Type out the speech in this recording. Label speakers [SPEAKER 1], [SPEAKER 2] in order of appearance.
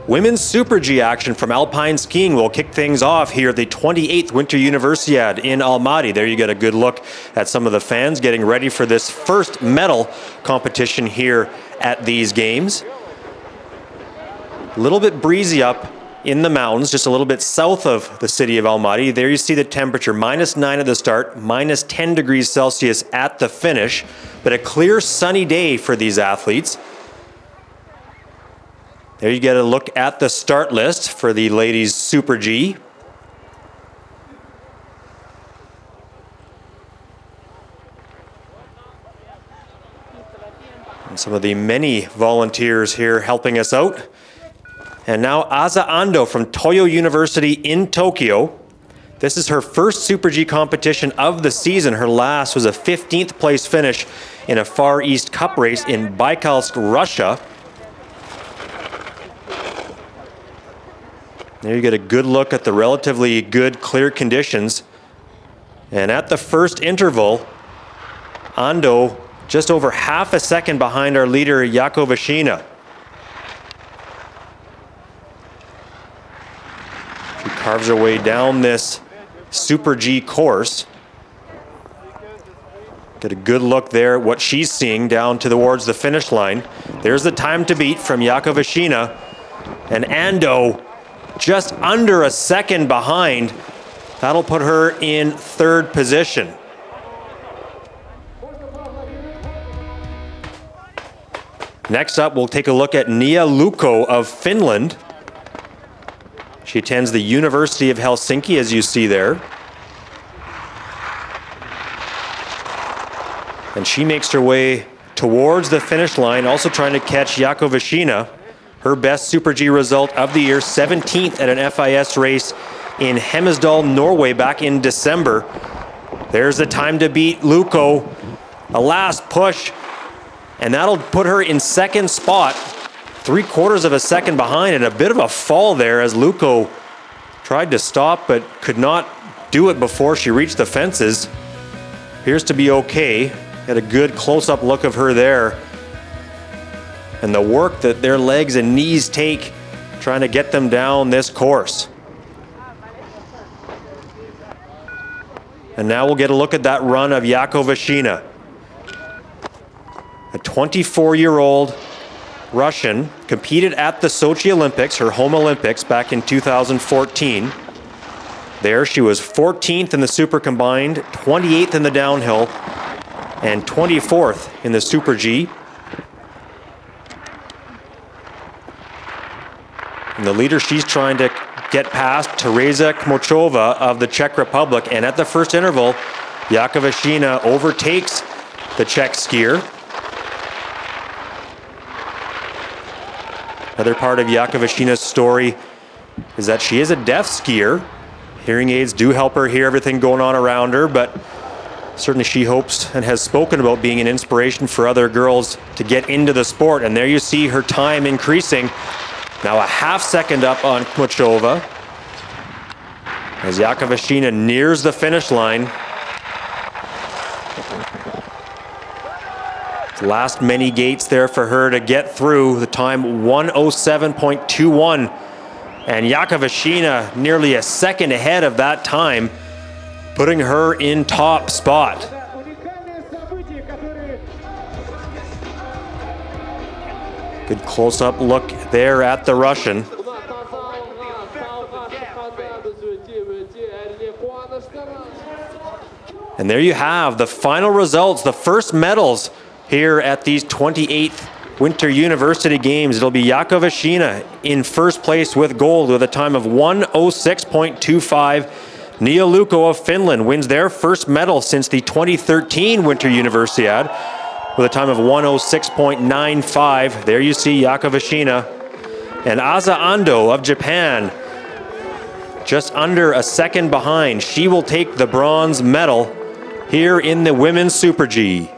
[SPEAKER 1] Women's Super G action from Alpine Skiing will kick things off here at the 28th Winter Universiade in Almaty. There you get a good look at some of the fans getting ready for this first medal competition here at these games. A little bit breezy up in the mountains, just a little bit south of the city of Almaty. There you see the temperature, -9 at the start, -10 degrees Celsius at the finish, but a clear sunny day for these athletes. There you get a look at the start list for the ladies Super G. And some of the many volunteers here helping us out. And now Aza Ando from Toyo University in Tokyo. This is her first Super G competition of the season. Her last was a 15th place finish in a Far East Cup race in Baikalsk, Russia. There you get a good look at the relatively good, clear conditions. And at the first interval, Ando just over half a second behind our leader, Yakovashina. She carves her way down this Super G course. Get a good look there at what she's seeing down towards the finish line. There's the time to beat from Yakovashina. And Ando just under a second behind. That'll put her in third position. Next up, we'll take a look at Nia Lukko of Finland. She attends the University of Helsinki, as you see there. And she makes her way towards the finish line, also trying to catch Yakovashina. Her best Super G result of the year, 17th at an FIS race in Hemsedal, Norway back in December. There's the time to beat Lukko. A last push, and that'll put her in second spot, 3/4 of a second behind, and a bit of a fall there as Lukko tried to stop but could not do it before she reached the fences. Appears to be okay. Had a good close-up look of her there. And the work that their legs and knees take trying to get them down this course. And now we'll get a look at that run of Yakovashina. A 24-year-old Russian, competed at the Sochi Olympics, her home Olympics, back in 2014. There she was 14th in the Super Combined, 28th in the downhill, and 24th in the Super G. And the leader she's trying to get past, Tereza Kmochova of the Czech Republic. And at the first interval, Yakovashina overtakes the Czech skier. Another part of Yakovashina's story is that she is a deaf skier. Hearing aids do help her hear everything going on around her, but certainly she hopes and has spoken about being an inspiration for other girls to get into the sport. And there you see her time increasing. Now a half second up on Kmochova as Yakovashina nears the finish line. Last many gates there for her to get through. The time 1:07.21, and Yakovashina nearly a second ahead of that time, putting her in top spot. Good close-up look there at the Russian. And there you have the final results, the first medals here at these 28th Winter University Games. It'll be Yakovashina in first place with gold with a time of 1:06.25. Nia Lukko of Finland wins their first medal since the 2013 Winter Universiade with a time of 1:06.95. There you see Yakovashina. And Aza Ando of Japan, just under a second behind. She will take the bronze medal here in the Women's Super G.